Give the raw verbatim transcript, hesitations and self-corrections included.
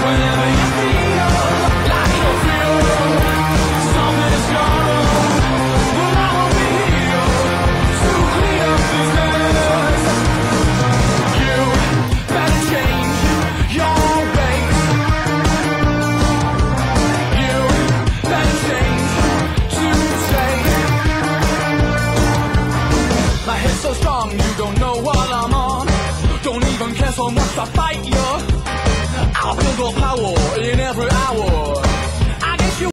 Whenever you feel like you feel something is gone, well, I will be here to clean up this mess. You better change your ways. You better change today. My head's so strong, you don't know what I'm on. Don't even care so much, I fight you. I'll feel the power in every